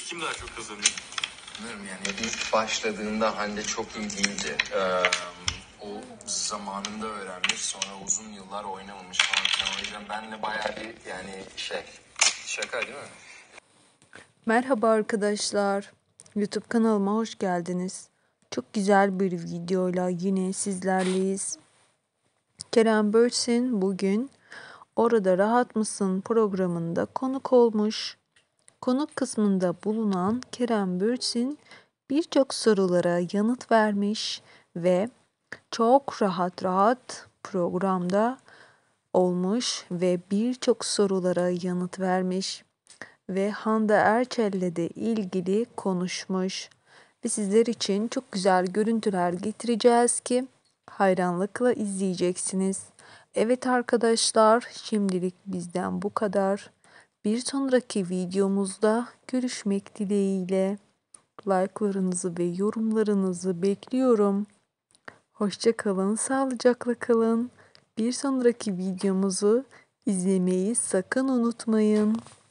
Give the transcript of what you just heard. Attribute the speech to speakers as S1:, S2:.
S1: kim daha çok kazanıyor?
S2: Bilmiyorum yani ilk başladığında Hande çok iyi değildi. O zamanında öğrenmiş, sonra uzun yıllar oynamamış falan filan. O yüzden benle bayağı bir yani şaka değil mi?
S3: Merhaba arkadaşlar. YouTube kanalıma hoş geldiniz. Çok güzel bir videoyla yine sizlerleyiz. Kerem Bürsin bugün Orada Rahat Mısın programında konuk olmuş. Konuk kısmında bulunan Kerem Bürsin birçok sorulara yanıt vermiş ve çok rahat programda olmuş ve birçok sorulara yanıt vermiş ve Hande Erçel'le de ilgili konuşmuş ve sizler için çok güzel görüntüler getireceğiz ki hayranlıkla izleyeceksiniz. Evet arkadaşlar, şimdilik bizden bu kadar. Bir sonraki videomuzda görüşmek dileğiyle. Like'larınızı ve yorumlarınızı bekliyorum. Hoşça kalın, sağlıcakla kalın. Bir sonraki videomuzu izlemeyi sakın unutmayın.